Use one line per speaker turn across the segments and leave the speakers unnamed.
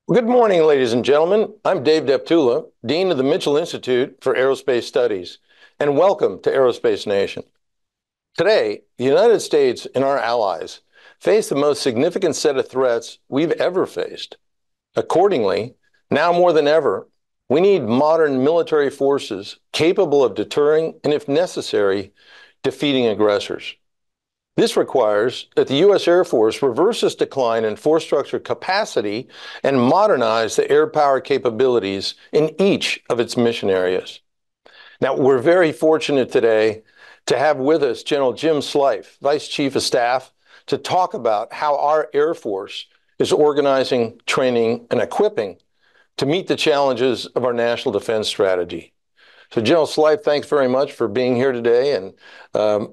Well, good morning, ladies and gentlemen. I'm Dave Deptula, Dean of the Mitchell Institute for Aerospace Studies, and welcome to Aerospace Nation. Today, the United States and our allies face the most significant set of threats we've ever faced. Accordingly, now more than ever, we need modern military forces capable of deterring and, if necessary, defeating aggressors. This requires that the U.S. Air Force reverse its decline in force structure capacity and modernize the air power capabilities in each of its mission areas. Now, we're very fortunate today to have with us General Jim Slife, Vice Chief of Staff, to talk about how our Air Force is organizing, training, and equipping to meet the challenges of our national defense strategy. So, General Slife, thanks very much for being here today and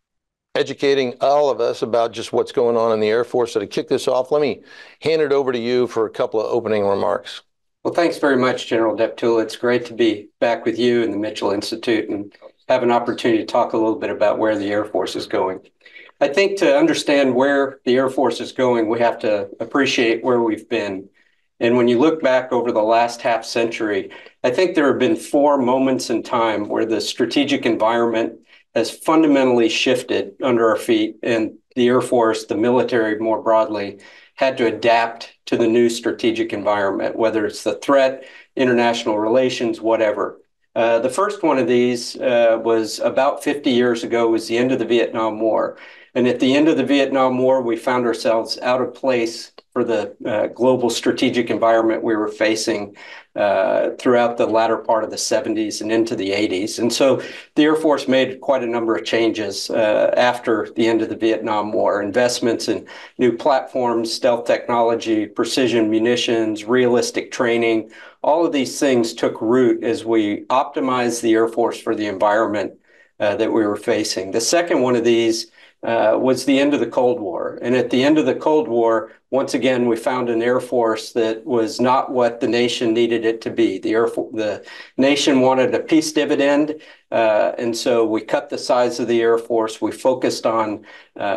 educating all of us about just what's going on in the Air Force. So to kick this off, let me hand it over to you for a couple of opening remarks.
Well, thanks very much, General Deptula. It's great to be back with you and the Mitchell Institute and have an opportunity to talk a little bit about where the Air Force is going. I think to understand where the Air Force is going, we have to appreciate where we've been. And when you look back over the last half century, I think there have been four moments in time where the strategic environment has fundamentally shifted under our feet, and the Air Force, the military more broadly, had to adapt to the new strategic environment, whether it's the threat, international relations, whatever. The first one of these was about 50 years ago, was the end of the Vietnam War. And at the end of the Vietnam War, we found ourselves out of place for the global strategic environment we were facing throughout the latter part of the 70s and into the 80s. And so the Air Force made quite a number of changes after the end of the Vietnam War. Investments in new platforms, stealth technology, precision munitions, realistic training. All of these things took root as we optimized the Air Force for the environment that we were facing. The second one of these was the end of the Cold War. And at the end of the Cold War, once again, we found an Air Force that was not what the nation needed it to be. The nation wanted a peace dividend, and so we cut the size of the Air Force. We focused on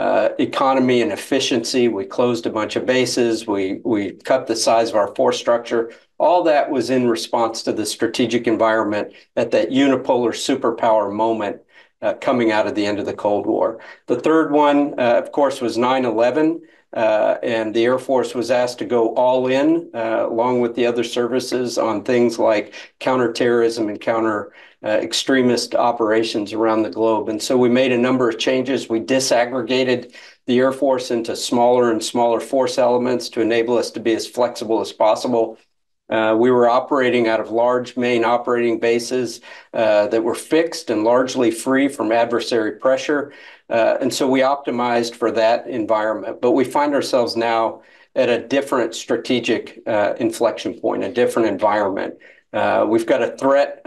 economy and efficiency. We closed a bunch of bases. We cut the size of our force structure. All that was in response to the strategic environment at that unipolar superpower moment coming out of the end of the Cold War. The third one, of course, was 9/11, and the Air Force was asked to go all in, along with the other services, on things like counterterrorism and counter extremist operations around the globe. And so we made a number of changes. We disaggregated the Air Force into smaller and smaller force elements to enable us to be as flexible as possible. We were operating out of large main operating bases that were fixed and largely free from adversary pressure. And so we optimized for that environment. But we find ourselves now at a different strategic inflection point, a different environment. We've got a threat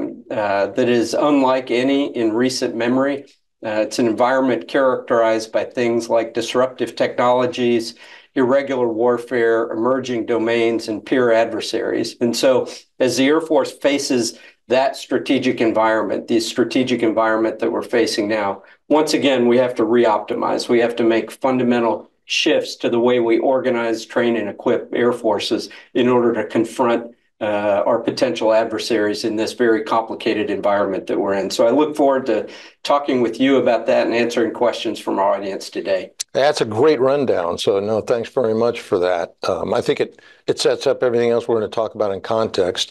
that is unlike any in recent memory. It's an environment characterized by things like disruptive technologies, irregular warfare, emerging domains, and peer adversaries. And so as the Air Force faces that strategic environment, the strategic environment that we're facing now, once again, we have to re-optimize. We have to make fundamental shifts to the way we organize, train, and equip Air Forces in order to confront our potential adversaries in this very complicated environment that we're in. So I look forward to talking with you about that and answering questions from our audience today.
That's a great rundown. So no, thanks very much for that. I think it sets up everything else we're going to talk about in context.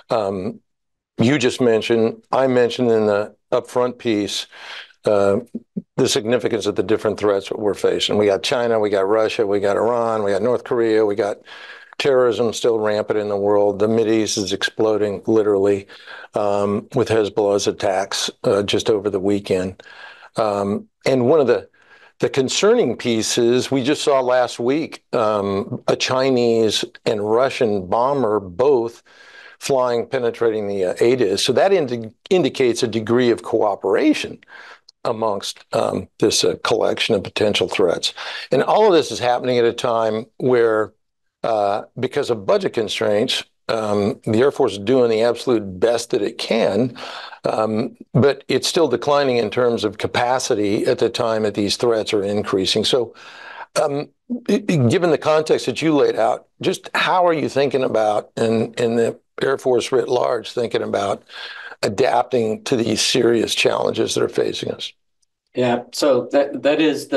You just mentioned, I mentioned in the upfront piece, the significance of the different threats that we're facing. We got China, we got Russia, we got Iran, we got North Korea, we got terrorism still rampant in the world. The Mideast is exploding, literally, with Hezbollah's attacks just over the weekend. And one of the concerning pieces, we just saw last week a Chinese and Russian bomber both flying, penetrating the ADIZ. So that indicates a degree of cooperation amongst this collection of potential threats. And all of this is happening at a time where because of budget constraints, the Air Force is doing the absolute best that it can, but it's still declining in terms of capacity at the time that these threats are increasing. So Given the context that you laid out, just how are you thinking about, and the Air Force writ large, thinking about adapting to these serious challenges that are facing us?
Yeah, so that is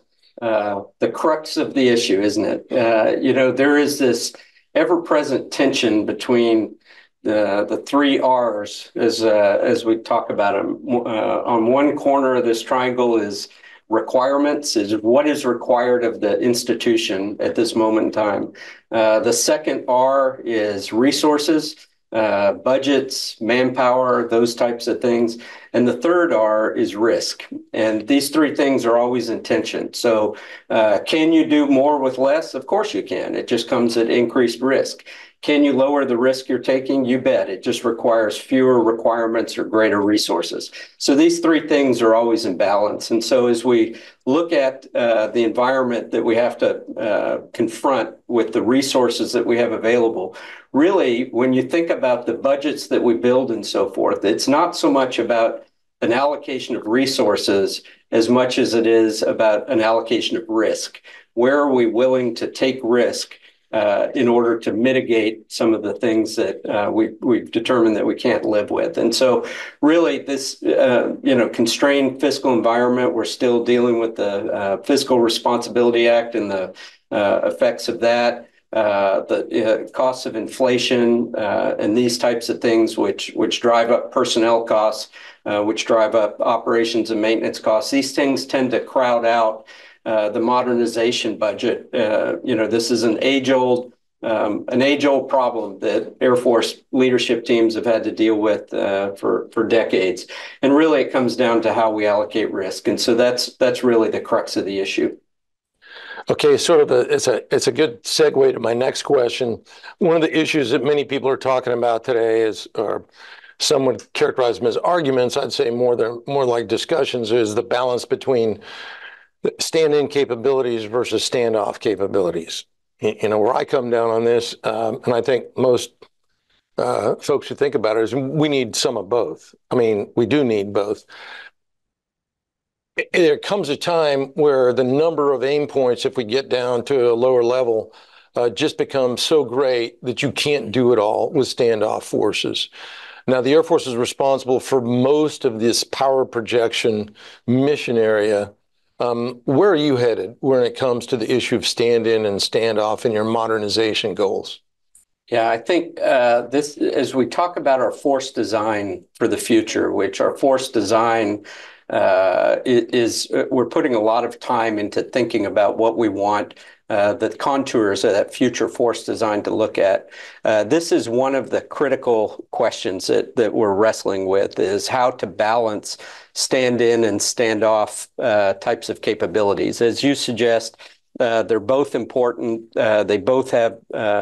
the crux of the issue, isn't it? There is this ever-present tension between the three R's, as we talk about them. On one corner of this triangle is requirements, is what is required of the institution at this moment in time. The second R is resources, budgets, manpower, those types of things. And the third R is risk. And these three things are always in tension. So can you do more with less? Of course you can. It just comes at increased risk. Can you lower the risk you're taking? You bet. It just requires fewer requirements or greater resources. So these three things are always in balance. And so as we look at the environment that we have to confront with the resources that we have available, really, when you think about the budgets that we build and so forth, it's not so much about an allocation of resources as much as it is about an allocation of risk. Where are we willing to take risk in order to mitigate some of the things that we've determined that we can't live with? And so really this, constrained fiscal environment, we're still dealing with the Fiscal Responsibility Act and the effects of that. The costs of inflation and these types of things, which drive up personnel costs, which drive up operations and maintenance costs. These things tend to crowd out the modernization budget. This is an age-old problem that Air Force leadership teams have had to deal with for decades. And really, it comes down to how we allocate risk. And so that's really the crux of the issue.
Okay, it's a good segue to my next question. One of the issues that many people are talking about today or some would characterize them as arguments, I'd say more like discussions, is the balance between stand-in capabilities versus standoff capabilities. Where I come down on this, and I think most folks who think about it, is we need some of both. I mean, we do need both. There comes a time where the number of aim points, if we get down to a lower level, just becomes so great that you can't do it all with standoff forces. Now, the Air Force is responsible for most of this power projection mission area. Where are you headed when it comes to the issue of stand-in and standoff in your modernization goals?
Yeah, I think as we talk about our force design for the future, which our force design we're putting a lot of time into thinking about what we want the contours of that future force design to look at. This is one of the critical questions that we're wrestling with, is how to balance stand-in and stand-off types of capabilities. As you suggest, they're both important. They both have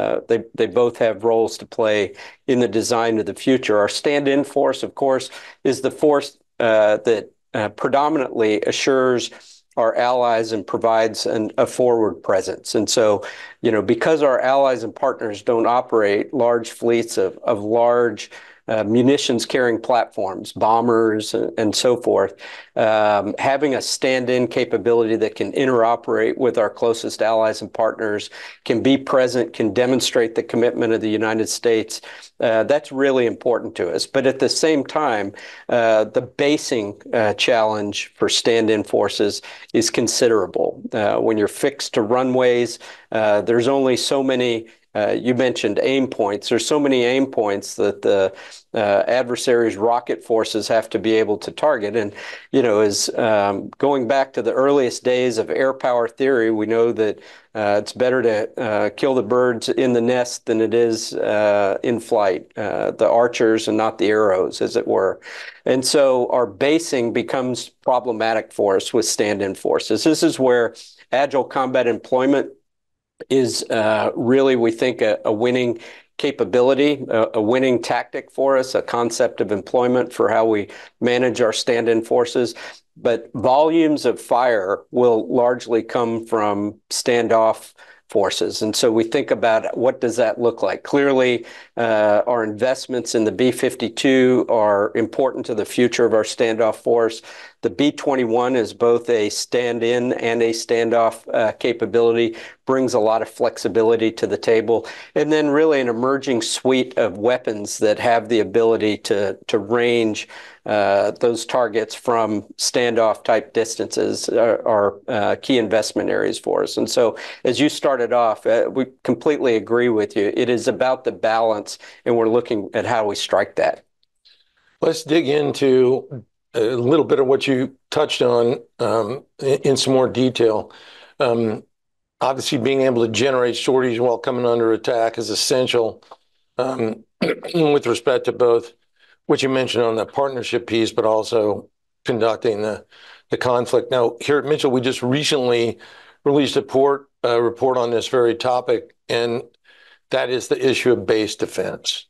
roles to play in the design of the future. Our stand-in force, of course, is the force that predominantly assures our allies and provides a forward presence. And so, because our allies and partners don't operate large fleets of large munitions carrying platforms, bombers, and so forth, having a stand-in capability that can interoperate with our closest allies and partners, can be present, can demonstrate the commitment of the United States, that's really important to us. But at the same time, the basing challenge for stand-in forces is considerable. When you're fixed to runways, there's only so many. You mentioned aim points. There's so many aim points that the adversary's rocket forces have to be able to target. And, as going back to the earliest days of air power theory, we know that it's better to kill the birds in the nest than it is in flight, the archers and not the arrows, as it were. And so our basing becomes problematic for us with stand-in forces. This is where agile combat employment is really, we think, a winning capability, a winning tactic for us, a concept of employment for how we manage our stand-in forces. But volumes of fire will largely come from standoff forces. And so we think about what does that look like? Clearly, our investments in the B-52 are important to the future of our standoff force. The B-21 is both a stand-in and a standoff capability, brings a lot of flexibility to the table, and then really an emerging suite of weapons that have the ability to range those targets from standoff type distances are key investment areas for us. And so as you started off, we completely agree with you. It is about the balance, and we're looking at how we strike that.
Let's dig into a little bit of what you touched on in some more detail. Obviously, being able to generate sorties while coming under attack is essential with respect to both what you mentioned on the partnership piece, but also conducting the conflict. Now, here at Mitchell, we just recently released a report on this very topic, and that is the issue of base defense.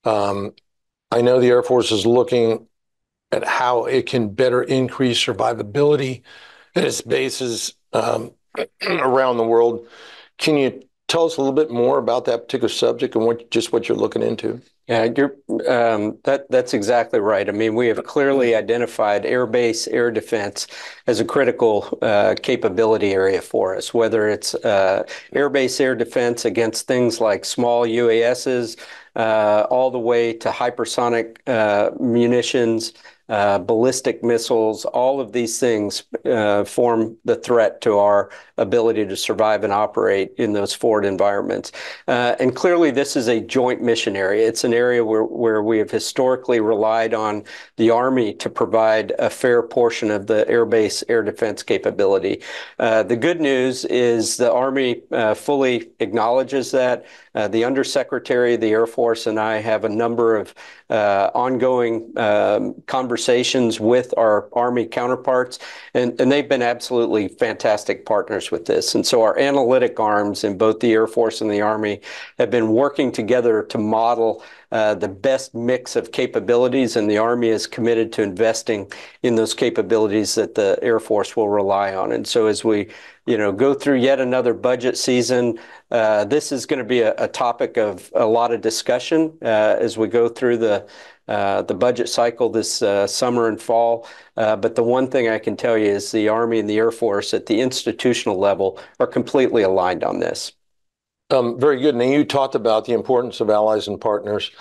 I know the Air Force is looking at how it can better increase survivability at its bases around the world. Can you tell us a little bit more about that particular subject and what you're looking into?
Yeah, that's exactly right. I mean, we have clearly identified air base air defense as a critical capability area for us, whether it's air base air defense against things like small UASs, all the way to hypersonic munitions, ballistic missiles. All of these things form the threat to our ability to survive and operate in those forward environments. And clearly, this is a joint mission area. It's an area where we have historically relied on the Army to provide a fair portion of the air base air defense capability. The good news is the Army fully acknowledges that. The Undersecretary of the Air Force and I have a number of ongoing conversations with our Army counterparts, and they've been absolutely fantastic partners with this. And so our analytic arms in both the Air Force and the Army have been working together to model the best mix of capabilities, and the Army is committed to investing in those capabilities that the Air Force will rely on. And so as we go through yet another budget season, this is going to be a topic of a lot of discussion as we go through the budget cycle this summer and fall. But the one thing I can tell you is the Army and the Air Force at the institutional level are completely aligned on this.
Very good. Now, you talked about the importance of allies and partners.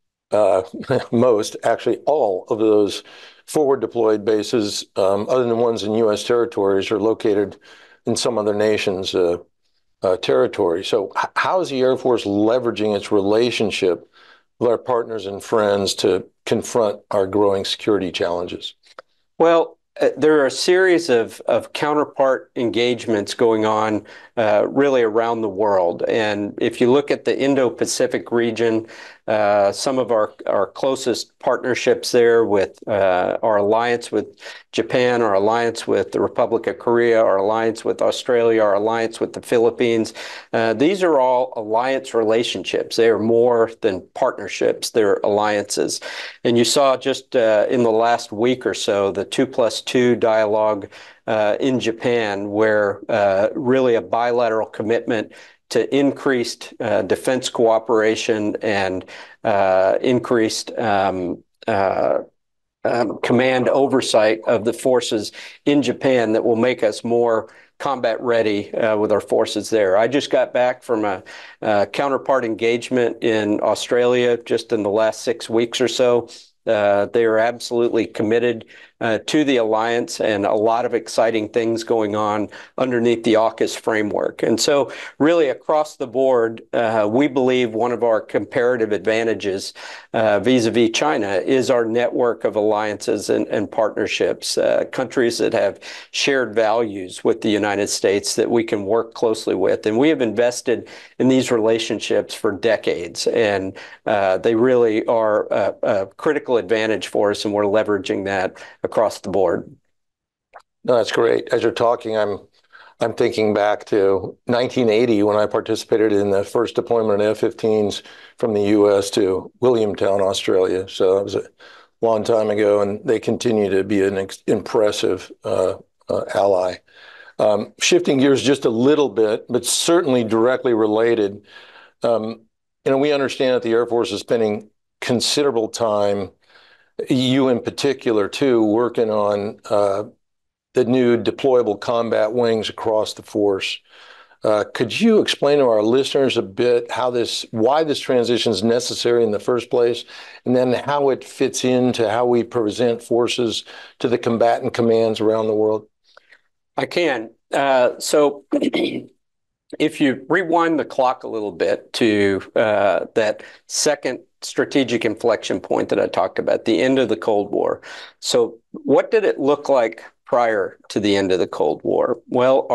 Most, actually all of those forward deployed bases, other than ones in U.S. territories, are located in some other nation's territory. So how is the Air Force leveraging its relationship with our partners and friends to confront our growing security challenges?
Well, there are a series of counterpart engagements going on really around the world. And if you look at the Indo-Pacific region, some of our closest partnerships there with our alliance with Japan, our alliance with the Republic of Korea, our alliance with Australia, our alliance with the Philippines. These are all alliance relationships. They are more than partnerships. They're alliances. And you saw just in the last week or so, the 2+2 dialogue in Japan, where really a bilateral commitment to increased defense cooperation and increased command oversight of the forces in Japan that will make us more combat ready with our forces there. I just got back from a counterpart engagement in Australia just in the last 6 weeks or so. They are absolutely committed to the alliance, and a lot of exciting things going on underneath the AUKUS framework. And so really across the board, we believe one of our comparative advantages vis-a-vis China is our network of alliances and partnerships, countries that have shared values with the United States that we can work closely with. And we have invested in these relationships for decades, and they really are a critical advantage for us, and we're leveraging that across the board.
No, that's great. As you're talking, I'm thinking back to 1980 when I participated in the first deployment of F-15s from the U.S. to Williamtown, Australia. So that was a long time ago, and they continue to be an impressive ally. Shifting gears just a little bit, but certainly directly related. We understand that the Air Force is spending considerable time, you in particular too, working on the new deployable combat wings across the force. Could you explain to our listeners a bit why this transition is necessary in the first place, and then how it fits into how we present forces to the combatant commands around the world?
I can. So if you rewind the clock a little bit to that second strategic inflection point that I talked about, the end of the Cold War. So what did it look like prior to the end of the Cold War? Well,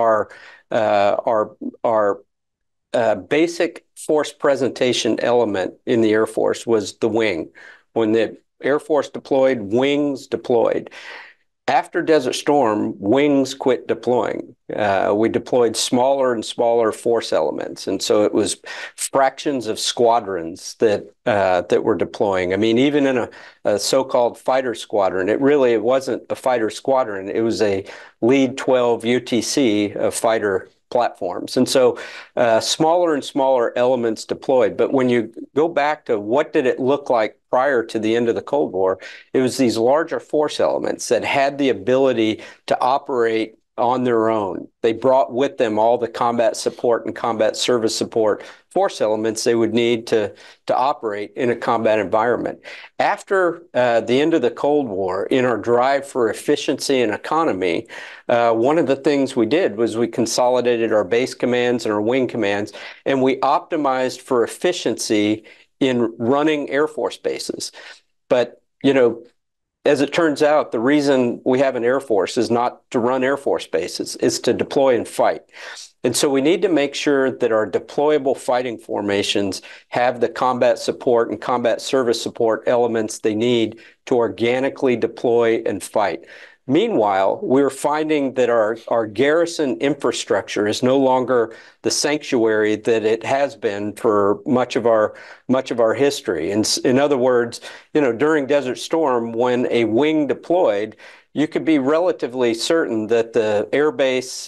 our basic force presentation element in the Air Force was the wing. When the Air Force deployed, wings deployed. After Desert Storm, wings quit deploying. We deployed smaller and smaller force elements, and so it was fractions of squadrons that were deploying. I mean, even in a so-called fighter squadron, it wasn't a fighter squadron. It was a Lead 12 UTC of fighter platforms. And so smaller and smaller elements deployed. But when you go back to what did it look like prior to the end of the Cold War, it was these larger force elements that had the ability to operate on their own. They brought with them all the combat support and combat service support force elements they would need to operate in a combat environment. After the end of the Cold War, in our drive for efficiency and economy, one of the things we did was we consolidated our base commands and our wing commands, and we optimized for efficiency in running Air Force bases. But, as it turns out, the reason we have an Air Force is not to run Air Force bases, it's to deploy and fight. And so we need to make sure that our deployable fighting formations have the combat support and combat service support elements they need to organically deploy and fight. Meanwhile, we're finding that our garrison infrastructure is no longer the sanctuary that it has been for much of our history. And in other words, during Desert Storm, when a wing deployed, you could be relatively certain that the airbase,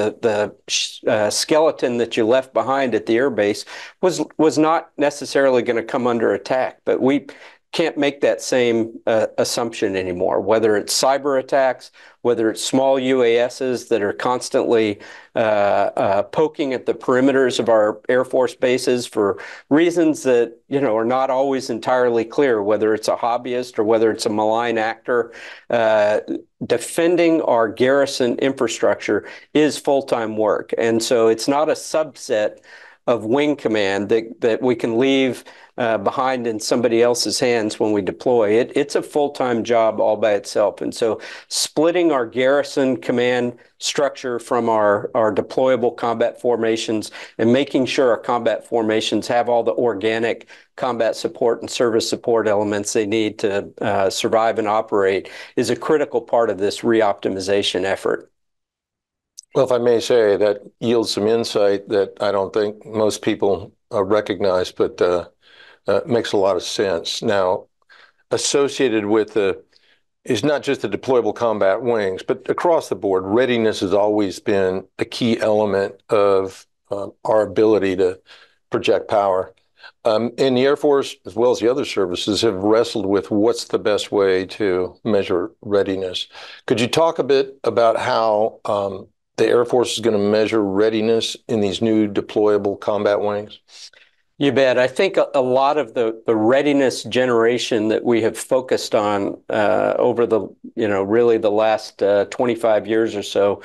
the skeleton that you left behind at the airbase was not necessarily going to come under attack. But we can't make that same assumption anymore, whether it's cyber attacks, whether it's small UASs that are constantly poking at the perimeters of our Air Force bases for reasons that, are not always entirely clear, whether it's a hobbyist or whether it's a malign actor. Defending our garrison infrastructure is full-time work. And so it's not a subset of wing command that we can leave behind in somebody else's hands when we deploy. It's a full-time job all by itself. And so splitting our garrison command structure from our deployable combat formations and making sure our combat formations have all the organic combat support and service support elements they need to survive and operate is a critical part of this reoptimization effort.
Well, if I may say, that yields some insight that I don't think most people recognize, but makes a lot of sense. Now, associated with is not just the deployable combat wings, but across the board, readiness has always been a key element of our ability to project power. And the Air Force, as well as the other services, have wrestled with what's the best way to measure readiness. Could you talk a bit about how the Air Force is going to measure readiness in these new deployable combat wings?
You bet. I think a lot of the readiness generation that we have focused on over really the last 25 years or so,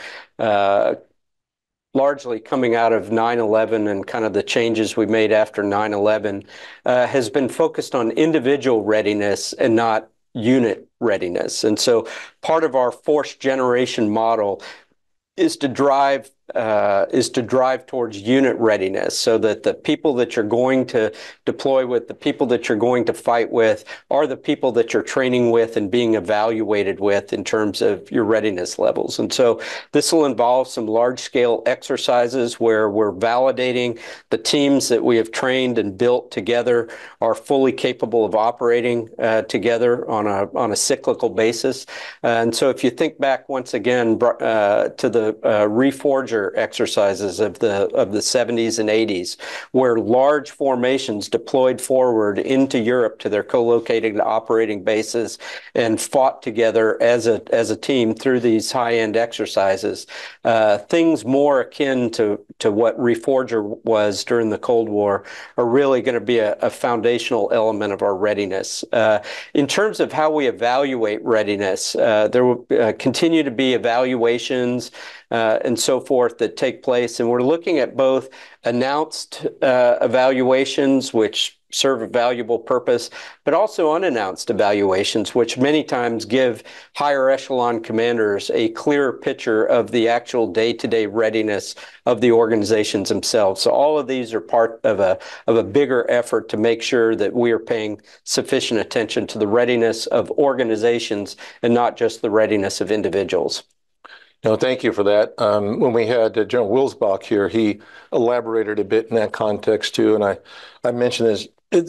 largely coming out of 9/11 and kind of the changes we made after 9/11, has been focused on individual readiness and not unit readiness. And so part of our force generation model is to drive is to drive towards unit readiness, so that the people that you're going to deploy with, the people that you're going to fight with, are the people that you're training with and being evaluated with in terms of your readiness levels. And so this will involve some large-scale exercises where we're validating the teams that we have trained and built together are fully capable of operating together on a cyclical basis. And so if you think back once again to the Reforger exercises of the 70s and 80s, where large formations deployed forward into Europe to their co-located operating bases and fought together as a team through these high-end exercises, things more akin to what Reforger was during the Cold War are really going to be a foundational element of our readiness. In terms of how we evaluate readiness, there will continue to be evaluations and so forth that take place. And we're looking at both announced evaluations, which serve a valuable purpose, but also unannounced evaluations, which many times give higher echelon commanders a clearer picture of the actual day-to-day readiness of the organizations themselves. So all of these are part of a bigger effort to make sure that we are paying sufficient attention to the readiness of organizations and not just the readiness of individuals.
No, thank you for that. When we had General Wilsbach here, he elaborated a bit in that context too. And I mentioned this, it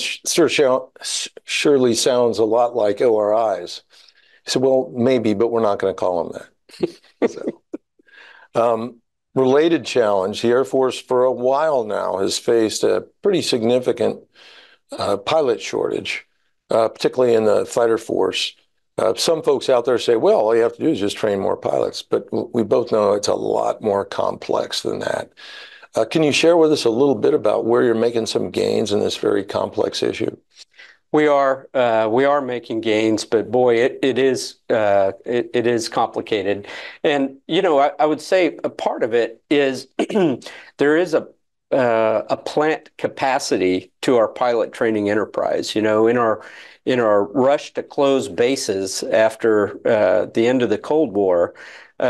surely sounds a lot like ORIs. He said, well, maybe, but we're not going to call them that. Related challenge, the Air Force for a while now has faced a pretty significant pilot shortage, particularly in the fighter force. Some folks out there say, well, all you have to do is just train more pilots. But we both know it's a lot more complex than that. Can you share with us a little bit about where you're making some gains in this very complex issue?
We are making gains, but boy, it is complicated. And I would say a part of it is there is a plant capacity to our pilot training enterprise. In our rush to close bases after the end of the Cold War, we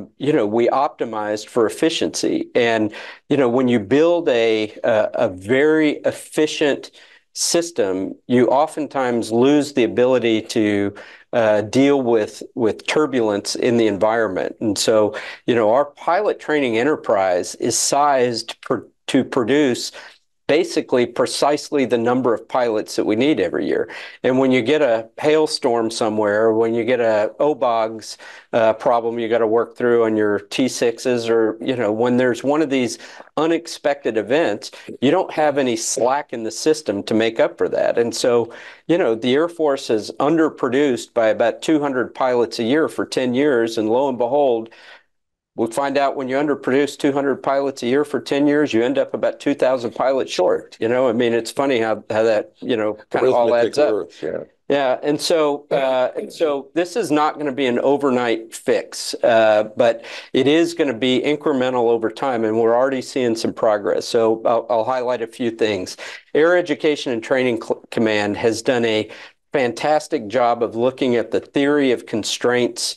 optimized for efficiency. And when you build a very efficient system, you oftentimes lose the ability to deal with turbulence in the environment. And so, our pilot training enterprise is sized to produce basically precisely the number of pilots that we need every year. And when you get a hailstorm somewhere, when you get a OBOGS problem you got to work through on your T6s, or when there's one of these unexpected events, you don't have any slack in the system to make up for that. And so, the Air Force has underproduced by about 200 pilots a year for 10 years, and lo and behold, we find out when you underproduce 200 pilots a year for 10 years, you end up about 2,000 pilots short. It's funny how that, kind of all adds up. Yeah. And so this is not going to be an overnight fix, but it is going to be incremental over time. And we're already seeing some progress. So I'll highlight a few things. Air Education and Training Command has done a fantastic job of looking at the theory of constraints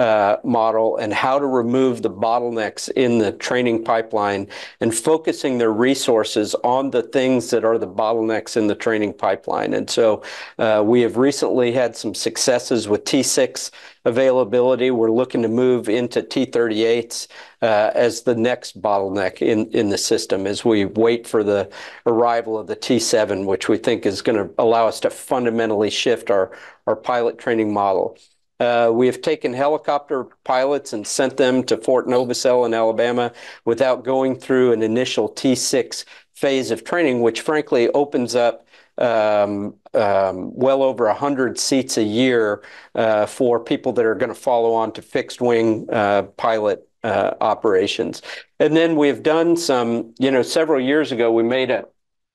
model and how to remove the bottlenecks in the training pipeline and focusing their resources on the things that are the bottlenecks in the training pipeline. And so we have recently had some successes with T6 availability. We're looking to move into T-38s as the next bottleneck in the system as we wait for the arrival of the T-7, which we think is going to allow us to fundamentally shift our pilot training model. We have taken helicopter pilots and sent them to Fort Novosel in Alabama without going through an initial T6 phase of training, which frankly opens up well over 100 seats a year for people that are going to follow on to fixed wing pilot operations. And then we've done some, several years ago, we made a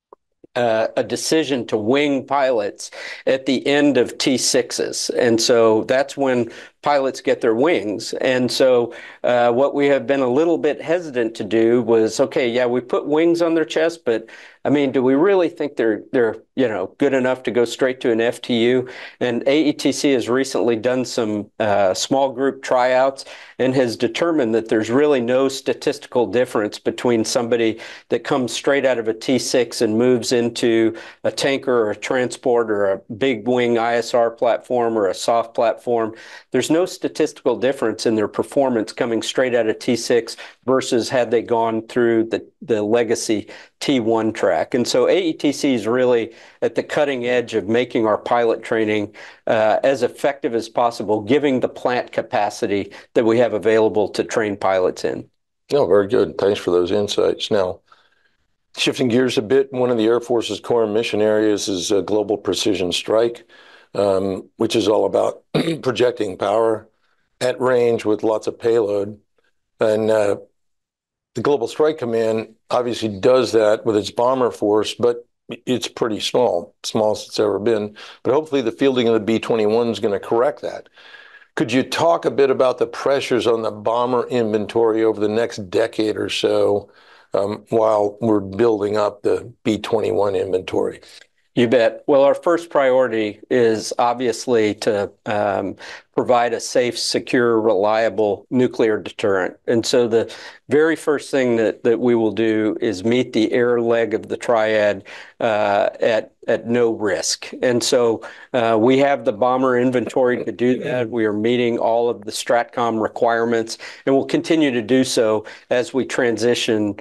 decision to wing pilots at the end of T6s. And so that's when pilots get their wings. And so what we have been a little bit hesitant to do was, okay, yeah, we put wings on their chest, but I mean, do we really think they're good enough to go straight to an FTU. And AETC has recently done some small group tryouts and has determined that there's really no statistical difference between somebody that comes straight out of a T6 and moves into a tanker or a transport or a big wing ISR platform or a soft platform. There's no statistical difference in their performance coming straight out of T6 versus had they gone through the legacy T1 track. And so AETC is really at the cutting edge of making our pilot training as effective as possible, giving the plant capacity that we have available to train pilots in.
No, very good. Thanks for those insights. Now, shifting gears a bit, one of the Air Force's core mission areas is Global Precision Strike, which is all about projecting power at range with lots of payload. And the Global Strike Command obviously does that with its bomber force, but it's pretty small, smallest it's ever been. But hopefully the fielding of the B-21 is going to correct that. Could you talk a bit about the pressures on the bomber inventory over the next decade or so while we're building up the B-21 inventory?
You bet. Well, our first priority is obviously to provide a safe, secure, reliable nuclear deterrent. And so the very first thing that we will do is meet the air leg of the triad at no risk. And so we have the bomber inventory to do that. We are meeting all of the STRATCOM requirements, and we'll continue to do so as we transition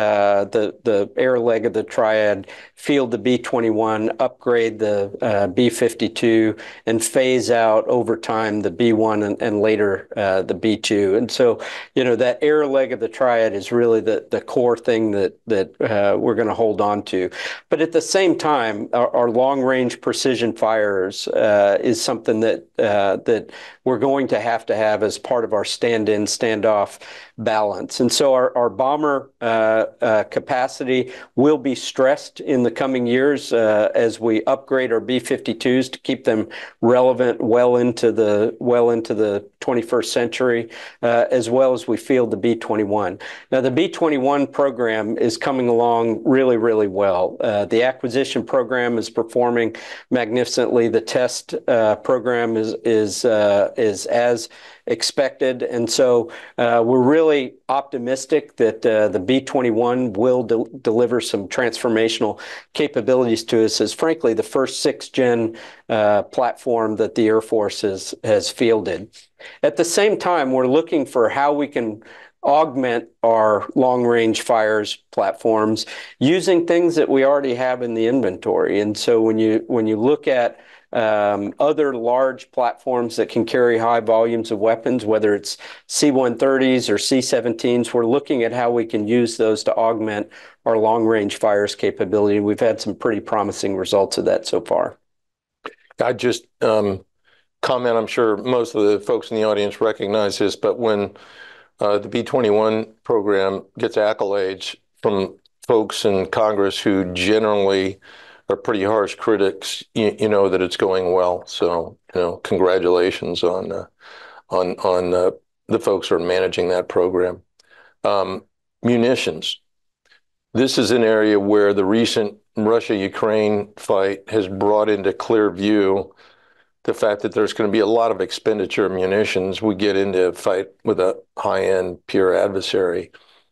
the air leg of the triad, field the B-21, upgrade the B-52, and phase out over time the B-1 and later the B-2. And so, that air leg of the triad is really the core thing that we're going to hold on to. But at the same time, our long-range precision fires is something that we're going to have as part of our stand-in, standoff balance. And so our bomber capacity will be stressed in the coming years as we upgrade our B-52s to keep them relevant well into the 21st century, as well as we field the B-21. Now, the B-21 program is coming along really, really well. The acquisition program is performing magnificently. The test program is as expected. And so we're really optimistic that the B-21 will deliver some transformational capabilities to us as, frankly, the first 6th-gen platform that the Air Force has fielded. At the same time, we're looking for how we can augment our long-range fires platforms using things that we already have in the inventory. And so when you look at other large platforms that can carry high volumes of weapons, whether it's C-130s or C-17s, we're looking at how we can use those to augment our long-range fires capability. We've had some pretty promising results of that so far.
I just comment, I'm sure most of the folks in the audience recognize this, but when the B-21 program gets accolades from folks in Congress who generally are pretty harsh critics, you know that it's going well. So, congratulations on the folks who are managing that program. Munitions. This is an area where the recent Russia-Ukraine fight has brought into clear view the fact that there's going to be a lot of expenditure of munitions. We get into a fight with a high-end peer adversary,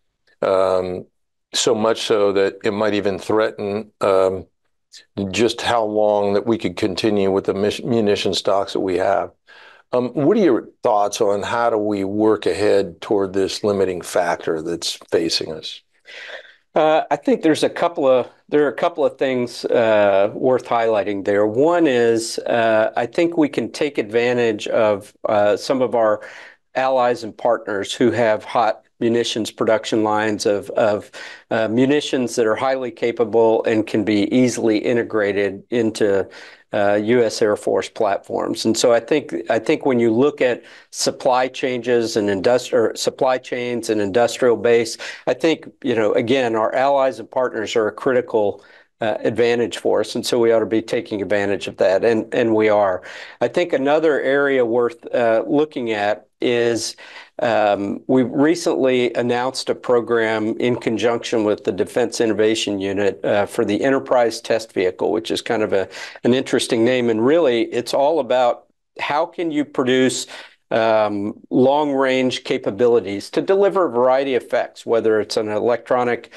so much so that it might even threaten just how long that we could continue with the munition stocks that we have. What are your thoughts on how do we work ahead toward this limiting factor that's facing us?
I think there are a couple of things worth highlighting there. One is I think we can take advantage of some of our allies and partners who have hot munitions production lines of munitions that are highly capable and can be easily integrated into U.S. Air Force platforms. And so I think when you look at supply changes and supply chains and industrial base, I think, again, our allies and partners are a critical advantage for us, and so we ought to be taking advantage of that, and we are. I think another area worth looking at is we recently announced a program in conjunction with the Defense Innovation Unit for the Enterprise Test Vehicle, which is kind of an interesting name, and really it's all about how can you produce long-range capabilities to deliver a variety of effects, whether it's an electronic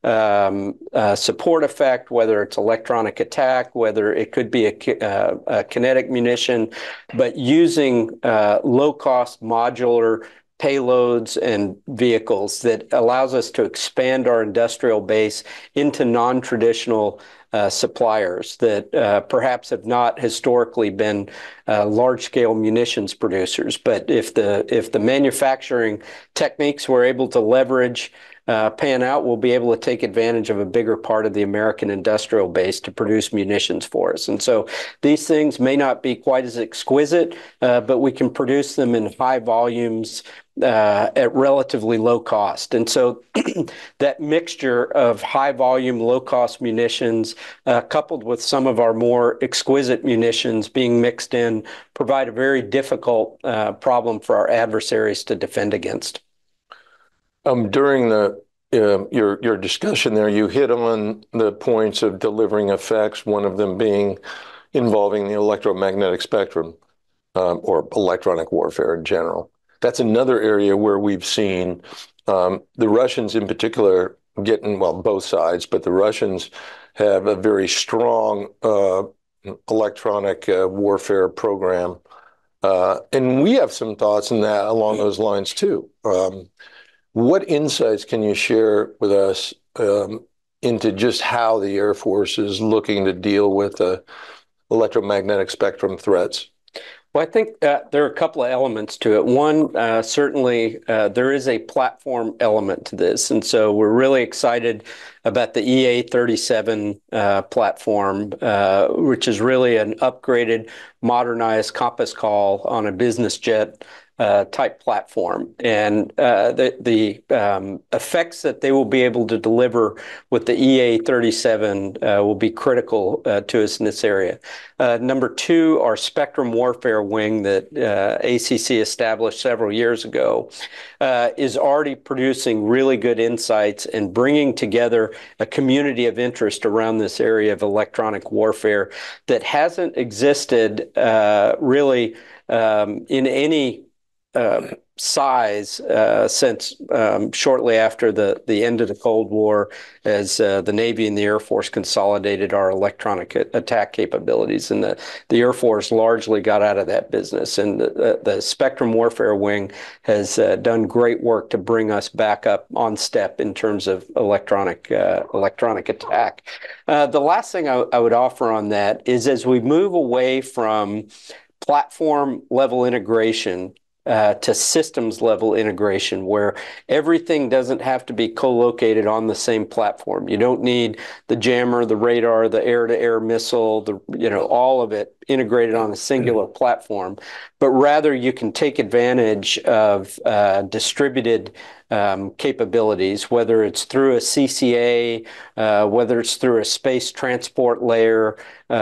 support effect, whether it's electronic attack, whether it could be a kinetic munition, but using low-cost modular payloads and vehicles that allows us to expand our industrial base into non-traditional suppliers that perhaps have not historically been large-scale munitions producers. But if the manufacturing techniques we're able to leverage pan out, we'll be able to take advantage of a bigger part of the American industrial base to produce munitions for us. And so these things may not be quite as exquisite, but we can produce them in high volumes at relatively low cost. And so that mixture of high volume, low cost munitions, coupled with some of our more exquisite munitions being mixed in, provide a very difficult problem for our adversaries to defend against.
During your discussion there, you hit on the points of delivering effects, one of them being involving the electromagnetic spectrum or electronic warfare in general. That's another area where we've seen the Russians in particular getting, well, both sides, but the Russians have a very strong electronic warfare program. And we have some thoughts in that along those lines too. What insights can you share with us into just how the Air Force is looking to deal with electromagnetic spectrum threats?
Well, I think there are a couple of elements to it. One, certainly there is a platform element to this. And so we're really excited about the EA-37 platform, which is really an upgraded, modernized Compass Call on a business jet type platform. And the effects that they will be able to deliver with the EA-37 will be critical to us in this area. Number two, our Spectrum Warfare Wing that ACC established several years ago is already producing really good insights and bringing together a community of interest around this area of electronic warfare that hasn't existed really in any size since shortly after the end of the Cold War, as the Navy and the Air Force consolidated our electronic attack capabilities, and the Air Force largely got out of that business. And the Spectrum Warfare Wing has done great work to bring us back up on step in terms of electronic attack. The last thing I would offer on that is as we move away from platform level integration to systems level integration, where everything doesn't have to be co-located on the same platform. You don't need the jammer, the radar, the air-to-air missile, all of it integrated on a singular platform, but rather you can take advantage of distributed capabilities, whether it's through a CCA, whether it's through a space transport layer,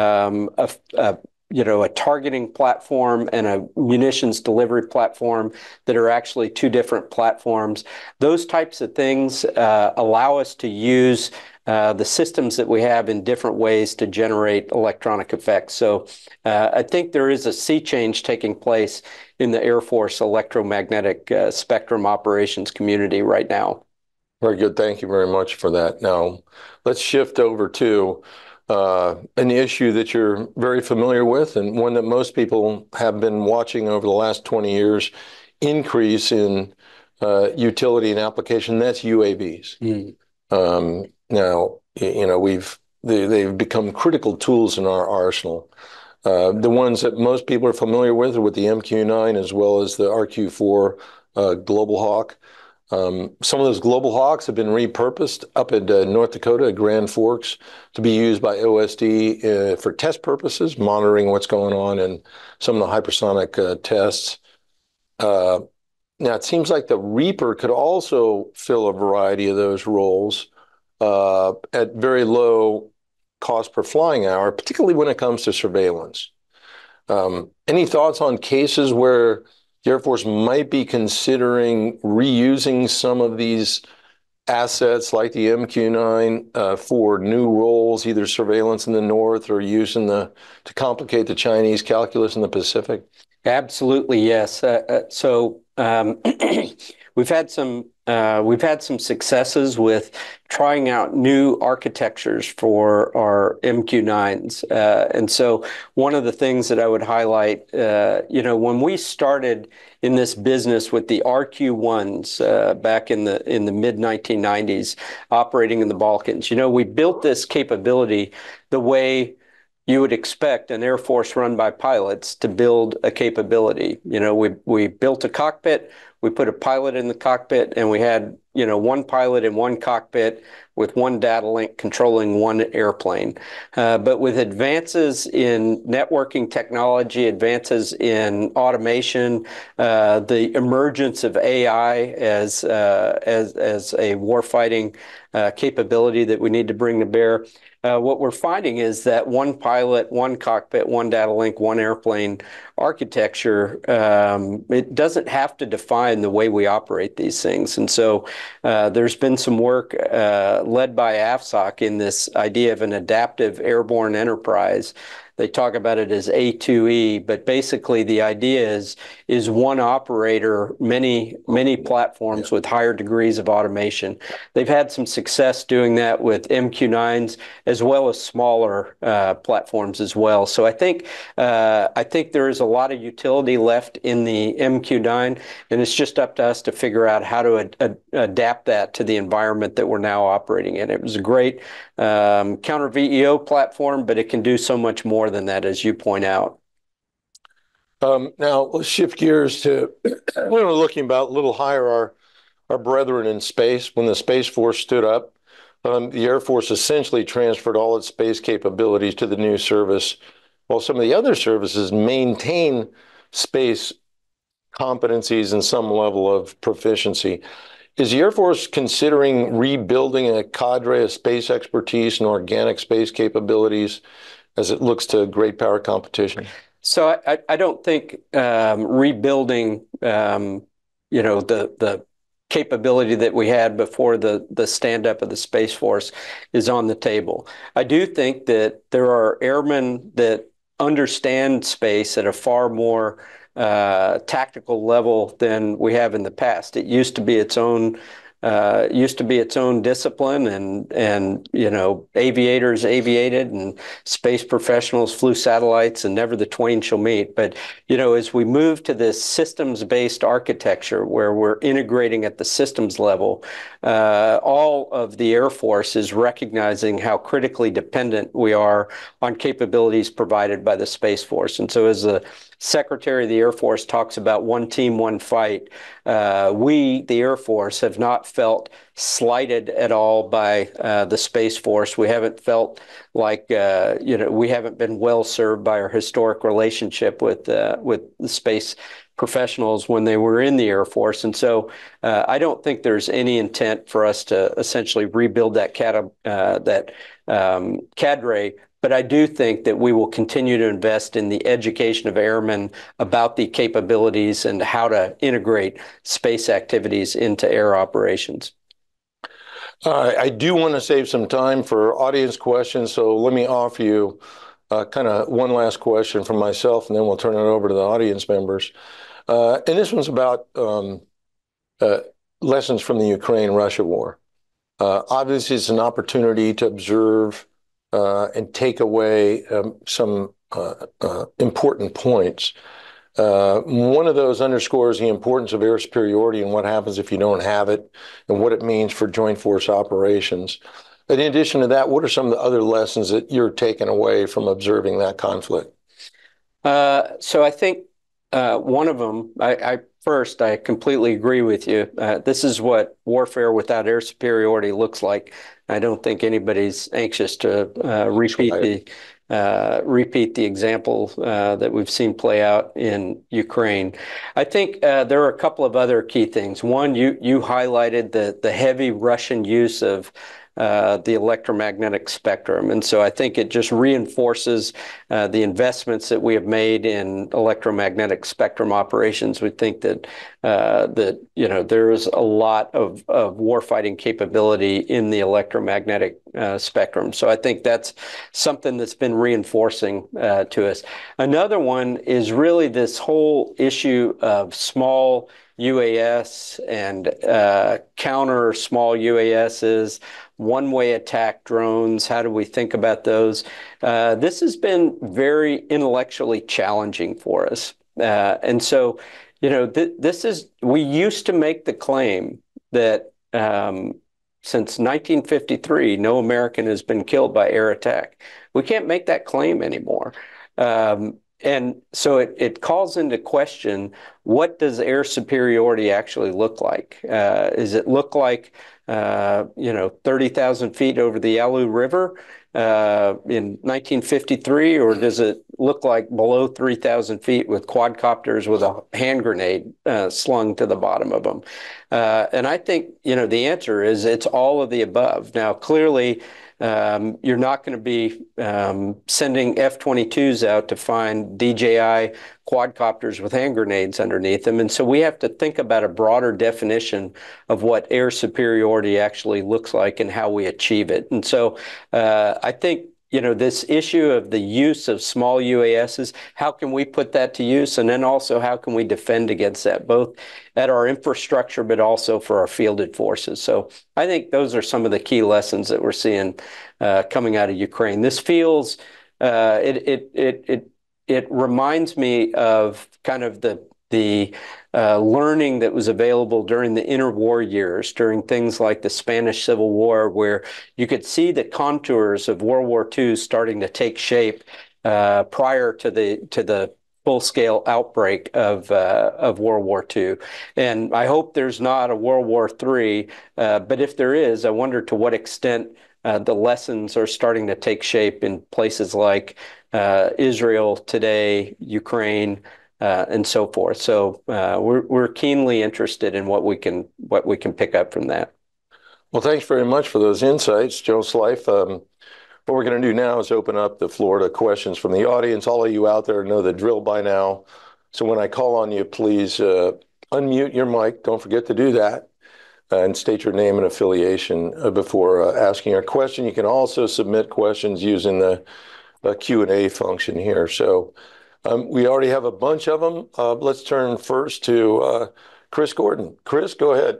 a targeting platform and a munitions delivery platform that are actually two different platforms. Those types of things allow us to use the systems that we have in different ways to generate electronic effects. So I think there is a sea change taking place in the Air Force electromagnetic spectrum operations community right now.
Very good. Thank you very much for that. Now, let's shift over to an issue that you're very familiar with and one that most people have been watching over the last 20 years, increase in utility and application, that's UAVs. Now, they've become critical tools in our arsenal. The ones that most people are familiar with are with the MQ-9 as well as the RQ-4 Global Hawk. Some of those Global Hawks have been repurposed up at North Dakota at Grand Forks to be used by OSD for test purposes, monitoring what's going on in some of the hypersonic tests. Now, it seems like the Reaper could also fill a variety of those roles at very low cost per flying hour, particularly when it comes to surveillance. Any thoughts on cases where the Air Force might be considering reusing some of these assets like the MQ-9 for new roles, either surveillance in the north or using to complicate the Chinese calculus in the Pacific?
Absolutely, yes. We've had some successes with trying out new architectures for our MQ-9s, and so one of the things that I would highlight, when we started in this business with the RQ-1s back in the mid 1990s, operating in the Balkans, we built this capability the way you would expect an Air Force run by pilots to build a capability. We built a cockpit, we put a pilot in the cockpit, and we had, one pilot in one cockpit with one data link controlling one airplane. But with advances in networking technology, advances in automation, the emergence of AI as a warfighting capability that we need to bring to bear, what we're finding is that one pilot, one cockpit, one data link, one airplane architecture, it doesn't have to define the way we operate these things. And so there's been some work led by AFSOC in this idea of an adaptive airborne enterprise. They talk about it as A2E, but basically the idea is one operator, many platforms with higher degrees of automation. They've had some success doing that with MQ-9s as well as smaller platforms as well. So I think there is a lot of utility left in the MQ-9, and it's just up to us to figure out how to adapt that to the environment that we're now operating in. It was a great counter VEO platform, but it can do so much more than that, as you point out.
Now let's shift gears to looking about a little higher, our brethren in space. When the Space Force stood up, the Air Force essentially transferred all its space capabilities to the new service, while some of the other services maintain space competencies and some level of proficiency. Is the Air Force considering rebuilding a cadre of space expertise and organic space capabilities as it looks to great power competition?
So I don't think rebuilding, the capability that we had before the stand-up of the Space Force is on the table. I do think that there are airmen that understand space at a far more tactical level than we have in the past. It used to be its own discipline, and aviators aviated and space professionals flew satellites, and never the twain shall meet. But as we move to this systems-based architecture where we're integrating at the systems level, all of the Air Force is recognizing how critically dependent we are on capabilities provided by the Space Force. And so as the Secretary of the Air Force talks about one team, one fight, we, the Air Force, have not felt slighted at all by the Space Force. We haven't felt like we haven't been well served by our historic relationship with the space professionals when they were in the Air Force. And so I don't think there's any intent for us to essentially rebuild that cadre. But I do think that we will continue to invest in the education of airmen about the capabilities and how to integrate space activities into air operations.
I do want to save some time for audience questions, so let me offer you kind of one last question from myself, and then we'll turn it over to the audience members. And this one's about lessons from the Ukraine-Russia war. Obviously, it's an opportunity to observe and take away some important points. One of those underscores the importance of air superiority and what happens if you don't have it, and what it means for joint force operations. In addition to that, what are some of the other lessons that you're taking away from observing that conflict?
So I think one of them, First, I completely agree with you. This is what warfare without air superiority looks like. I don't think anybody's anxious to repeat the example that we've seen play out in Ukraine. I think there are a couple of other key things. One, you highlighted the heavy Russian use of the electromagnetic spectrum. And so I think it just reinforces the investments that we have made in electromagnetic spectrum operations. We think that there is a lot of warfighting capability in the electromagnetic spectrum. So I think that's something that's been reinforcing to us. Another one is really this whole issue of small UAS and counter small UASs, one-way attack drones. How do we think about those? This has been very intellectually challenging for us. And so, we used to make the claim that since 1953, no American has been killed by air attack. We can't make that claim anymore. And so it calls into question, what does air superiority actually look like? Does it look like, 30,000 feet over the Yalu River in 1953, or does it look like below 3,000 feet with quadcopters with a hand grenade slung to the bottom of them? And I think, the answer is it's all of the above. Now, clearly, you're not going to be sending F-22s out to find DJI quadcopters with hand grenades underneath them. And so we have to think about a broader definition of what air superiority actually looks like and how we achieve it. And so I think, this issue of the use of small UASs, how can we put that to use? And then also, how can we defend against that, both at our infrastructure, but also for our fielded forces? So I think those are some of the key lessons that we're seeing coming out of Ukraine. This feels, it reminds me of kind of the learning that was available during the interwar years, during things like the Spanish Civil War, where you could see the contours of World War II starting to take shape prior to the full-scale outbreak of World War II. And I hope there's not a World War III, but if there is, I wonder to what extent the lessons are starting to take shape in places like Israel today, Ukraine, and so forth. So we're keenly interested in what we can pick up from that.
Well, thanks very much for those insights, Joe Slife. What we're going to do now is open up the floor to questions from the audience. All of you out there know the drill by now. So when I call on you, please unmute your mic. Don't forget to do that. And state your name and affiliation before asking your question. You can also submit questions using the Q&A function here. So we already have a bunch of them. Let's turn first to Chris Gordon. Chris, go ahead.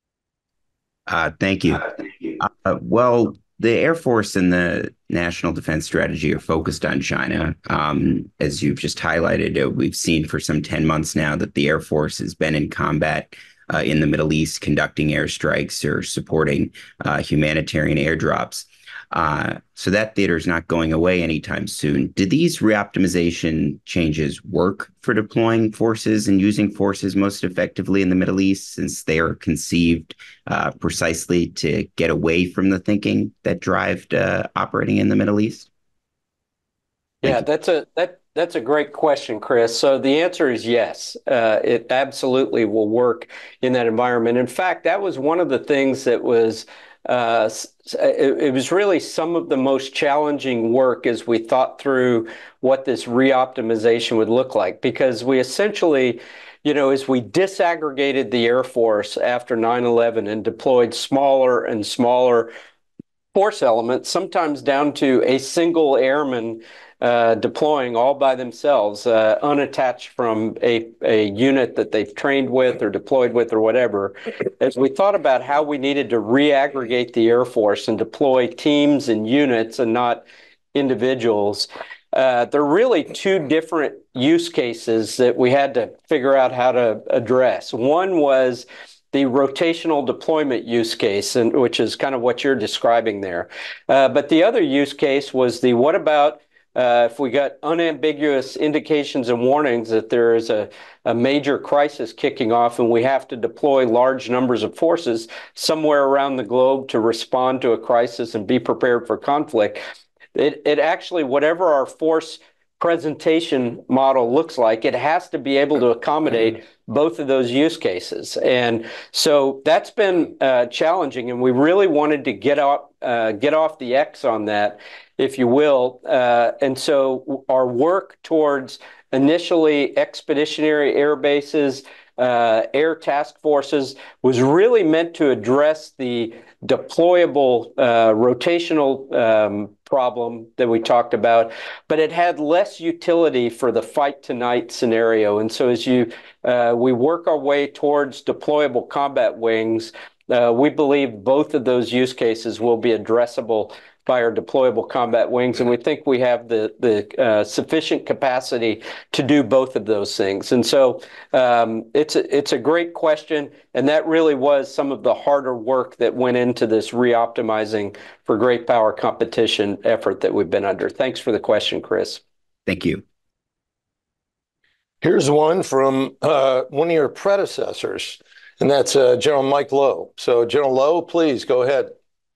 Thank you. Well, the Air Force and the National Defense Strategy are focused on China. As you've just highlighted, we've seen for some 10 months now that the Air Force has been in combat in the Middle East, conducting airstrikes or supporting humanitarian airdrops. So that theater is not going away anytime soon. Do these reoptimization changes work for deploying forces and using forces most effectively in the Middle East, since they are conceived precisely to get away from the thinking that drove operating in the Middle East?
Yeah, that's a great question, Chris. So the answer is yes. It absolutely will work in that environment. In fact, that was one of the things that was it was really some of the most challenging work as we thought through what this reoptimization would look like, because we essentially, as we disaggregated the Air Force after 9/11 and deployed smaller and smaller force elements, sometimes down to a single airman deploying all by themselves, unattached from a unit that they've trained with or deployed with or whatever. As we thought about how we needed to reaggregate the Air Force and deploy teams and units and not individuals, there are really two different use cases that we had to figure out how to address. One was the rotational deployment use case, which is kind of what you're describing there. But the other use case was what about if we got unambiguous indications and warnings that there is a major crisis kicking off and we have to deploy large numbers of forces somewhere around the globe to respond to a crisis and be prepared for conflict. It actually, whatever our force presentation model looks like, it has to be able to accommodate both of those use cases. And so that's been challenging, and we really wanted to get out get off the X on that, if you will. And so our work towards initially expeditionary air bases, air task forces, was really meant to address the deployable rotational problem that we talked about, but it had less utility for the fight tonight scenario. And so as we work our way towards deployable combat wings, we believe both of those use cases will be addressable by our deployable combat wings, and we think we have the sufficient capacity to do both of those things. And so it's a great question, and that really was some of the harder work that went into this reoptimizing for great power competition effort that we've been under. Thanks for the question, Chris.
Thank you.
Here's one from one of your predecessors, and that's General Mike Lowe. So General Lowe, please go ahead.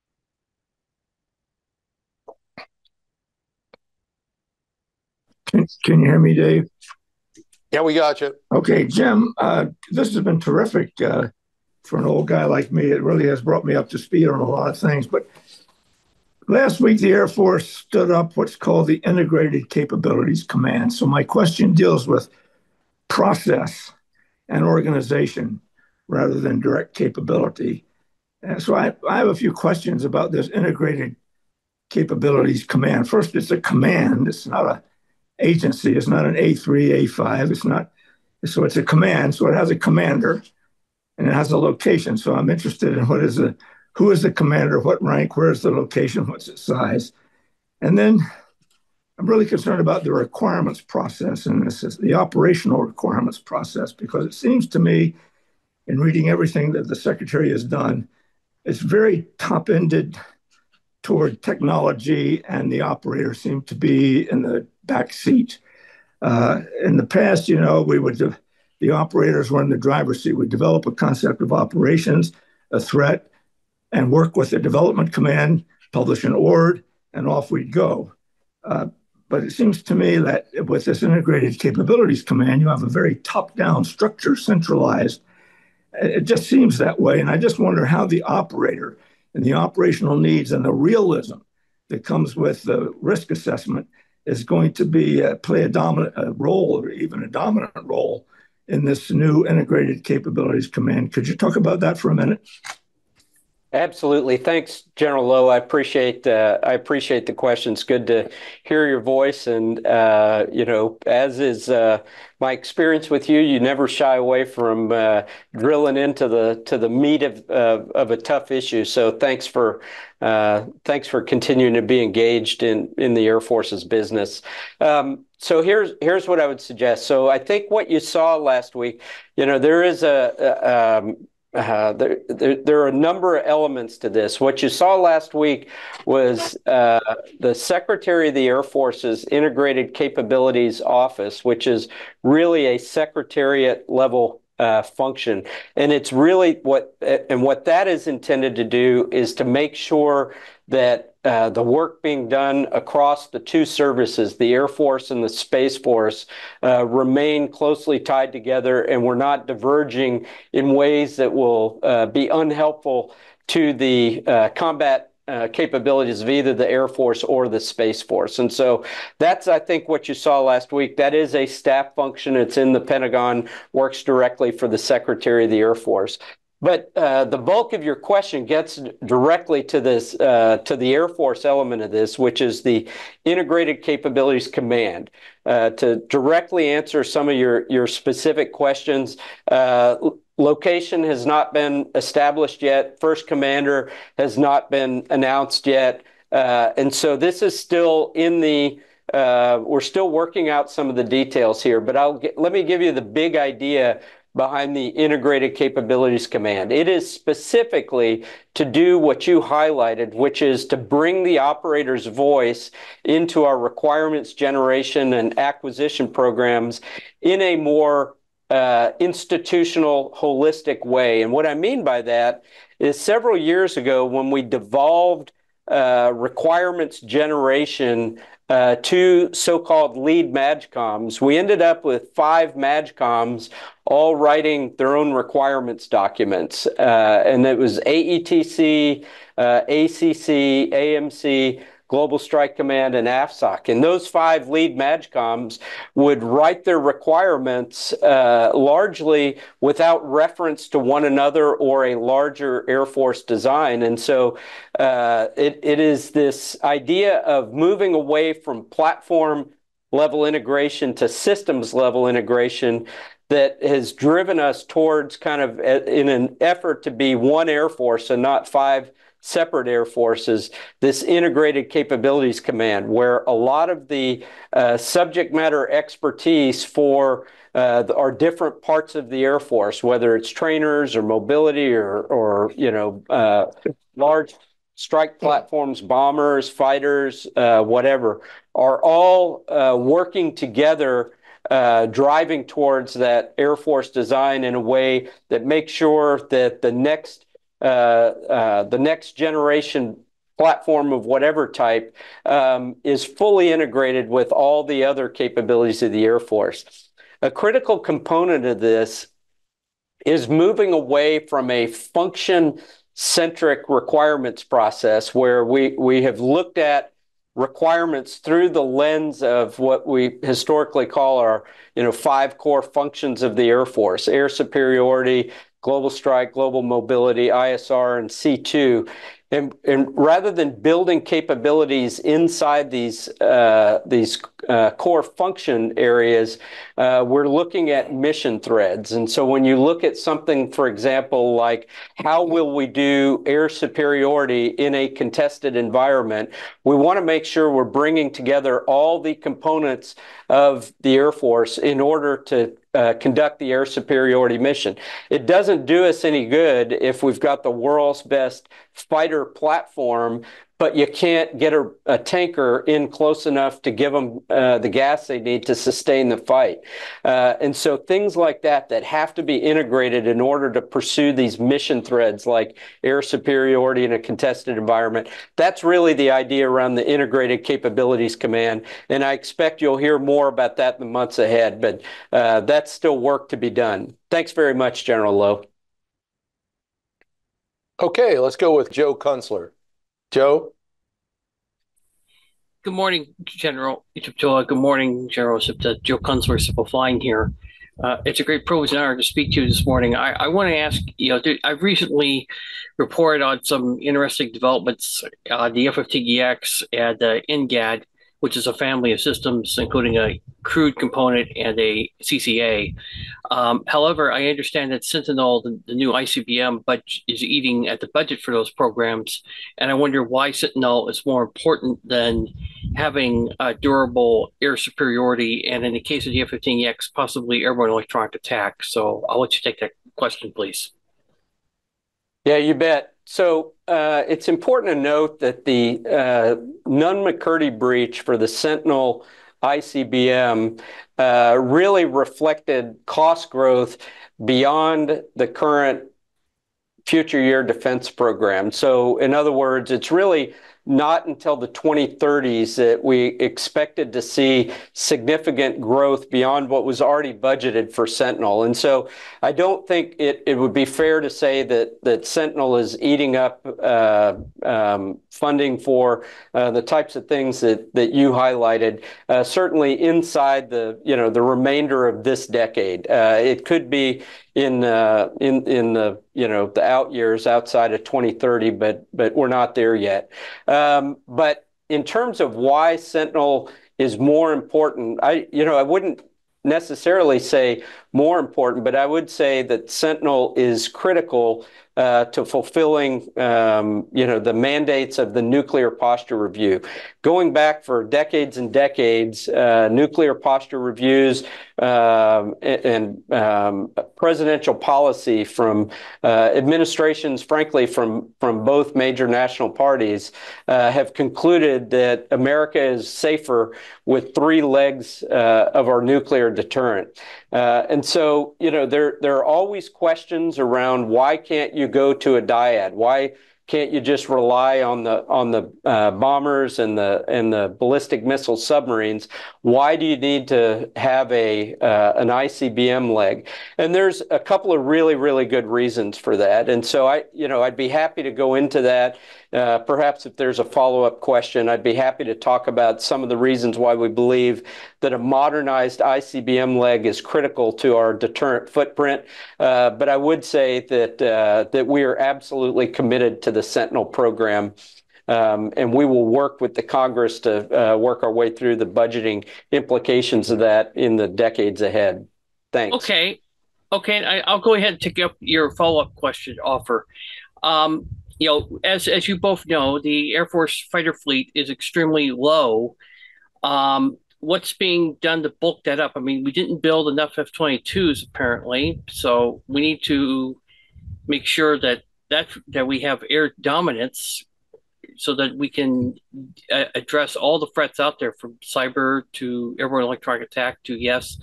Can you hear me, Dave?
Yeah, we got you.
Okay, Jim, this has been terrific for an old guy like me. It really has brought me up to speed on a lot of things. But last week, the Air Force stood up what's called the Integrated Capabilities Command. So my question deals with process and organization rather than direct capability. And so I have a few questions about this Integrated Capabilities Command. First, it's a command. It's not an agency. It's not an A3, A5. It's not. So it's a command. So it has a commander, and it has a location. So I'm interested in who is the commander, what rank, where is the location, what's its size, and then I'm really concerned about the requirements process, and this is the operational requirements process, because it seems to me, in reading everything that the Secretary has done, it's very top-ended toward technology, and the operators seem to be in the back seat. In the past, the operators were in the driver's seat. We develop a concept of operations, a threat, and work with the development command, publish an ORD, and off we'd go. But it seems to me that with this Integrated Capabilities Command, you have a very top-down structure, centralized. It just seems that way. And I just wonder how the operator and the operational needs and the realism that comes with the risk assessment is going to play a dominant role, or even a dominant role, in this new Integrated Capabilities Command. Could you talk about that for a minute?
Absolutely. Thanks, General Lowe. I appreciate the question. It's good to hear your voice. And, as is my experience with you, you never shy away from drilling into the meat of a tough issue. So thanks for continuing to be engaged in the Air Force's business. So here's what I would suggest. So I think what you saw last week, there is there are a number of elements to this. What you saw last week was the Secretary of the Air Force's Integrated Capabilities Office, which is really a secretariat level function. And it's really what that is intended to do is to make sure that the work being done across the two services, the Air Force and the Space Force, remain closely tied together, and we're not diverging in ways that will be unhelpful to the combat capabilities of either the Air Force or the Space Force. And so that's, I think, what you saw last week. That is a staff function. It's in the Pentagon, works directly for the Secretary of the Air Force. But the bulk of your question gets directly to this, to the Air Force element of this, which is the Integrated Capabilities Command. To directly answer some of your specific questions, location has not been established yet. First commander has not been announced yet. And so this is still in the, we're still working out some of the details here, but let me give you the big idea behind the Integrated Capabilities Command. It is specifically to do what you highlighted, which is to bring the operator's voice into our requirements generation and acquisition programs in a more institutional, holistic way. And what I mean by that is several years ago when we devolved requirements generation two so-called lead MAGCOMs. We ended up with 5 MAGCOMs all writing their own requirements documents. And it was AETC, ACC, AMC, Global Strike Command, and AFSOC. And those 5 lead MAGCOMs would write their requirements largely without reference to one another or a larger Air Force design. And so it is this idea of moving away from platform level integration to systems level integration that has driven us towards kind of in an effort to be one Air Force and not 5 separate Air Forces, this integrated capabilities command, where a lot of the subject matter expertise for our different parts of the Air Force, whether it's trainers or mobility or large strike platforms, bombers, fighters, whatever, are all working together, driving towards that Air Force design in a way that makes sure that the next generation platform of whatever type is fully integrated with all the other capabilities of the Air Force. A critical component of this is moving away from a function-centric requirements process where we have looked at requirements through the lens of what we historically call our 5 core functions of the Air Force: air superiority, global strike, global mobility, ISR, and C2. And rather than building capabilities inside these core function areas, we're looking at mission threads. And so when you look at something, for example, like how will we do air superiority in a contested environment, we want to make sure we're bringing together all the components of the Air Force in order to conduct the air superiority mission. It doesn't do us any good if we've got the world's best fighter platform, but you can't get a tanker in close enough to give them the gas they need to sustain the fight. And so things like that have to be integrated in order to pursue these mission threads like air superiority in a contested environment. That's really the idea around the Integrated Capabilities Command. And I expect you'll hear more about that in the months ahead, but that's still work to be done. Thanks very much, General Lowe.
Okay, let's go with Joe Kunstler. Joe?
Good morning, General Deptula. Good morning, General Sipta. Joe Kunstler, Simple Flying here. It's a great privilege and honor to speak to you this morning. I want to ask, I've recently reported on some interesting developments, the F-15EX and NGAD, which is a family of systems, including a crewed component and a CCA. However, I understand that Sentinel, the new ICBM, budget, is eating at the budget for those programs. And I wonder why Sentinel is more important than having durable air superiority, and in the case of the F-15EX, possibly airborne electronic attack. So I'll let you take that question, please.
Yeah, you bet. So it's important to note that the Nunn-McCurdy breach for the Sentinel ICBM really reflected cost growth beyond the current future year defense program. So in other words, it's really not until the 2030s that we expected to see significant growth beyond what was already budgeted for Sentinel. And so I don't think it would be fair to say that Sentinel is eating up funding for the types of things that you highlighted, certainly inside the remainder of this decade. It could be in the out years outside of 2030, but we're not there yet. But in terms of why Sentinel is more important, I wouldn't necessarily say more important, but I would say that Sentinel is critical to fulfilling, the mandates of the Nuclear Posture Review. Going back for decades and decades, nuclear posture reviews and presidential policy from administrations, frankly, from both major national parties, have concluded that America is safer with 3 legs of our nuclear deterrent. And so, there are always questions around why can't you go to a dyad? Why Can't you just rely on the bombers and the ballistic missile submarines? Why do you need to have an ICBM leg? And there's a couple of really, really good reasons for that. And so I'd be happy to go into that. Perhaps if there's a follow-up question, I'd be happy to talk about some of the reasons why we believe that a modernized ICBM leg is critical to our deterrent footprint. But I would say that we are absolutely committed to the Sentinel program. And we will work with the Congress to work our way through the budgeting implications of that in the decades ahead. Thanks.
Okay. I'll go ahead and take up your follow-up question offer. As you both know, the Air Force fighter fleet is extremely low. What's being done to bulk that up? I mean, we didn't build enough F-22s apparently, so we need to make sure that we have air dominance so that we can address all the threats out there, from cyber to airborne electronic attack to, yes,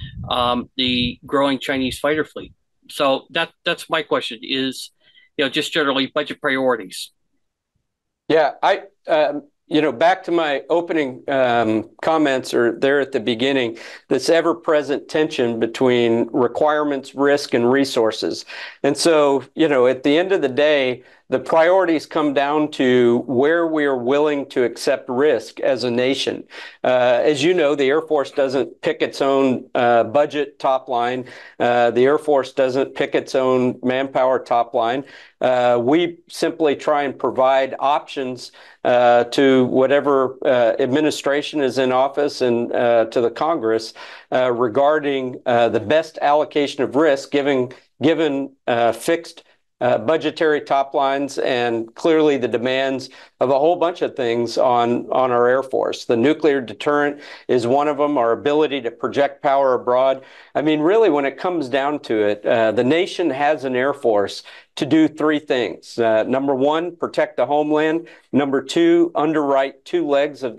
the growing Chinese fighter fleet. So that's my question is, just generally budget priorities.
Yeah, back to my opening comments or there at the beginning, this ever-present tension between requirements, risk, and resources. And so, at the end of the day, the priorities come down to where we are willing to accept risk as a nation. As you know, the Air Force doesn't pick its own budget top line. The Air Force doesn't pick its own manpower top line. We simply try and provide options to whatever administration is in office and to the Congress regarding the best allocation of risk given fixed budgetary top lines and clearly the demands of a whole bunch of things on our Air Force. The nuclear deterrent is one of them, our ability to project power abroad. I mean, really, when it comes down to it, the nation has an Air Force to do three things. Number one, protect the homeland. Number two, underwrite two legs of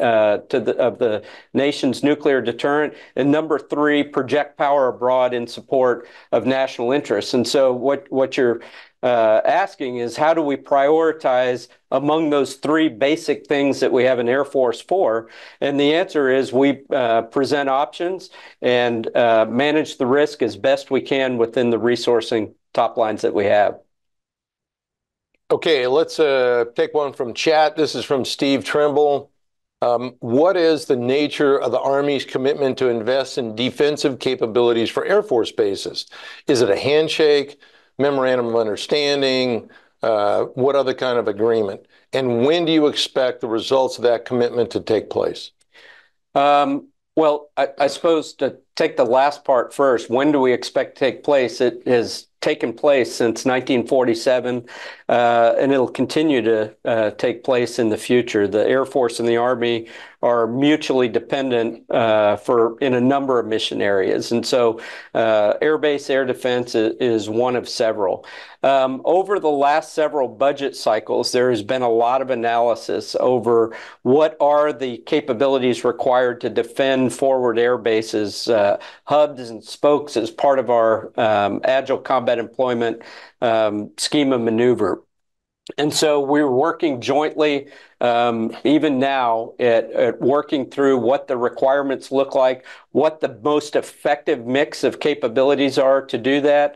the nation's nuclear deterrent. And number three, project power abroad in support of national interests. And so what you're asking is, how do we prioritize among those three basic things that we have an Air Force for? And the answer is we present options and manage the risk as best we can within the resourcing top lines that we have.
Okay, let's take one from chat. This is from Steve Trimble. What is the nature of the Army's commitment to invest in defensive capabilities for Air Force bases? Is it a handshake, memorandum of understanding? What other kind of agreement? And when do you expect the results of that commitment to take place?
Well, I suppose to take the last part first, when do we expect to take place? It has taken place since 1947, and it'll continue to take place in the future. The Air Force and the Army are mutually dependent in a number of mission areas. And so air base air defense is one of several. Over the last several budget cycles, there has been a lot of analysis over what are the capabilities required to defend forward air bases, hubs and spokes as part of our Agile Combat Employment scheme of maneuver. And so we're working jointly, even now, at working through what the requirements look like, what the most effective mix of capabilities are to do that,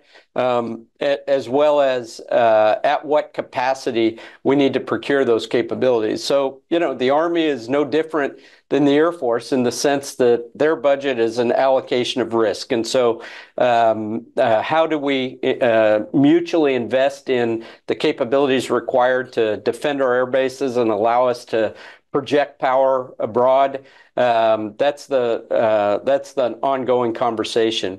as well as at what capacity we need to procure those capabilities. So, the Army is no different than the Air Force in the sense that their budget is an allocation of risk. And so how do we mutually invest in the capabilities required to defend our air bases and allow us to project power abroad? That's the ongoing conversation.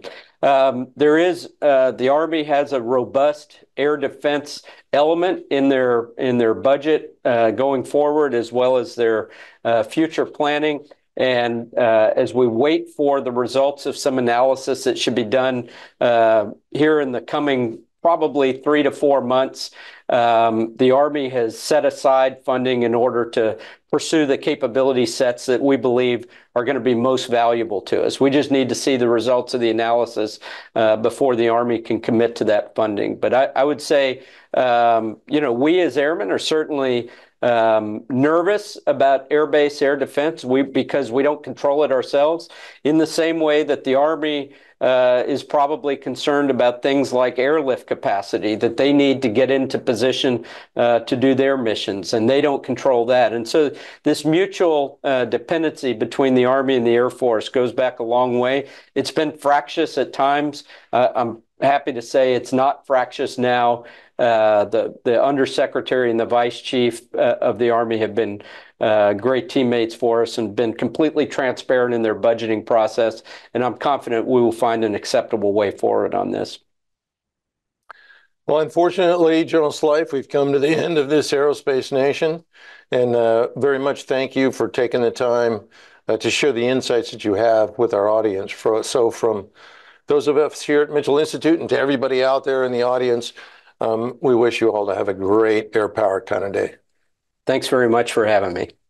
The Army has a robust air defense element in their budget going forward, as well as their future planning. And as we wait for the results of some analysis that should be done here in the coming probably 3 to 4 months, the Army has set aside funding in order to pursue the capability sets that we believe are going to be most valuable to us. We just need to see the results of the analysis before the Army can commit to that funding. But I would say, we as airmen are certainly nervous about air-based air defense because we don't control it ourselves, in the same way that the Army is probably concerned about things like airlift capacity, that they need to get into position to do their missions, and they don't control that. And so this mutual dependency between the Army and the Air Force goes back a long way. It's been fractious at times. I'm happy to say it's not fractious now. The undersecretary and the vice chief of the Army have been great teammates for us and been completely transparent in their budgeting process. And I'm confident we will find an acceptable way forward on this.
Well, unfortunately, General Slife, we've come to the end of this Aerospace Nation. And very much thank you for taking the time to share the insights that you have with our audience. So from those of us here at Mitchell Institute and to everybody out there in the audience, we wish you all to have a great air-powered kind of day.
Thanks very much for having me.